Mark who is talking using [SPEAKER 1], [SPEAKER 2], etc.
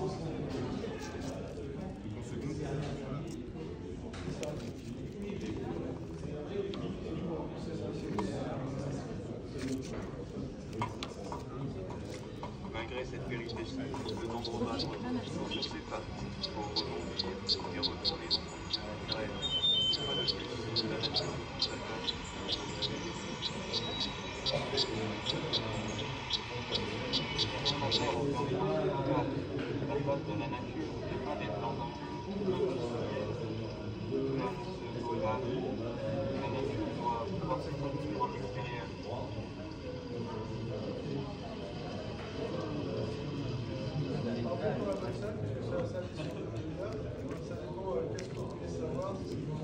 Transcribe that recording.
[SPEAKER 1] Malgré cette vérité, de nombreux malheureux ne sait pas pour rebondir et retourner dans son rêve. Pas de plus, la nature s'attache. La face de la nature est indépendante. L'homme se doit, la nature doit pouvoir se construire en extérieur.
[SPEAKER 2] Ça dépend qu'est-ce que vous voulez savoir.